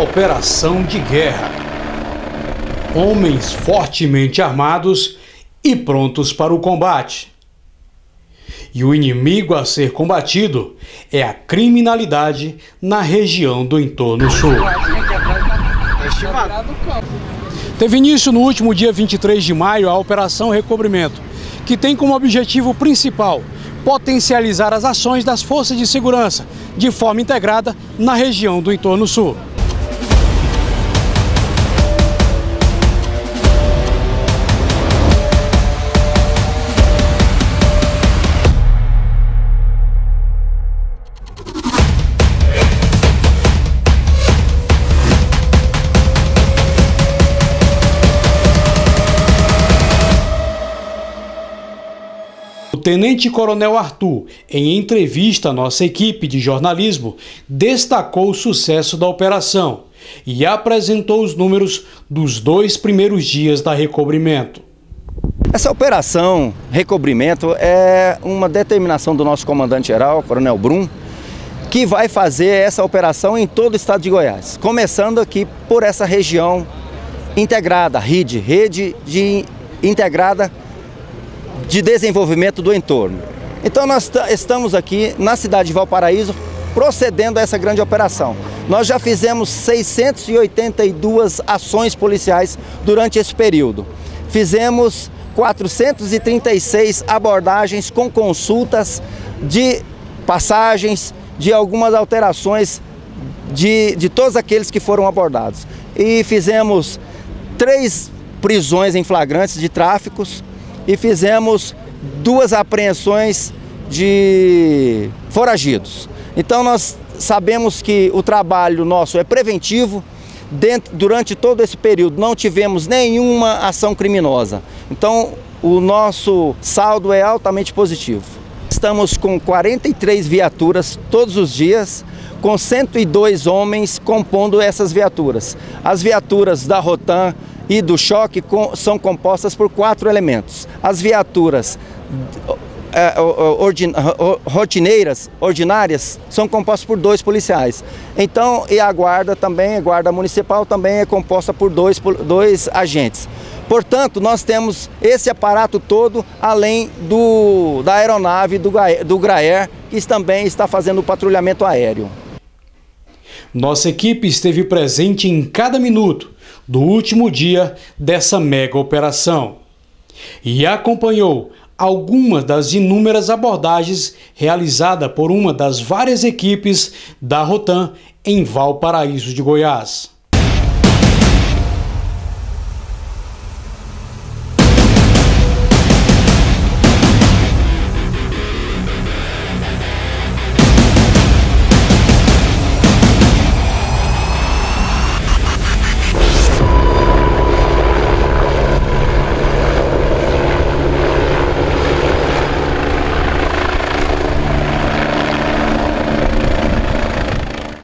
operação de guerra. Homens fortemente armados e prontos para o combate. E o inimigo a ser combatido é a criminalidade na região do entorno sul. Teve início no último dia 23 de maio a Operação Recobrimento, que tem como objetivo principal potencializar as ações das forças de segurança de forma integrada na região do entorno sul. O Tenente-Coronel Arthur, em entrevista à nossa equipe de jornalismo, destacou o sucesso da operação e apresentou os números dos 2 primeiros dias da Recobrimento. Essa operação Recobrimento é uma determinação do nosso comandante-geral, Coronel Brum, que vai fazer essa operação em todo o estado de Goiás, começando aqui por essa região integrada, rede integrada de desenvolvimento do entorno. Então nós estamos aqui na cidade de Valparaíso procedendo a essa grande operação. Nós já fizemos 682 ações policiais durante esse período. Fizemos 436 abordagens com consultas de passagens, de algumas alterações de todos aqueles que foram abordados. E fizemos 3 prisões em flagrantes de tráficos, e fizemos 2 apreensões de foragidos. Então nós sabemos que o trabalho nosso é preventivo. Durante todo esse período não tivemos nenhuma ação criminosa. Então o nosso saldo é altamente positivo. Estamos com 43 viaturas todos os dias, com 102 homens compondo essas viaturas. As viaturas da Rotan e do choque são compostas por 4 elementos. As viaturas ordinárias, são compostas por 2 policiais. Então, e a guarda também, a guarda municipal também é composta por 2 agentes. Portanto, nós temos esse aparato todo, além da aeronave do Graer, que também está fazendo o patrulhamento aéreo. Nossa equipe esteve presente em cada minuto do último dia dessa mega operação e acompanhou algumas das inúmeras abordagens realizadas por uma das várias equipes da Rotan em Valparaíso de Goiás.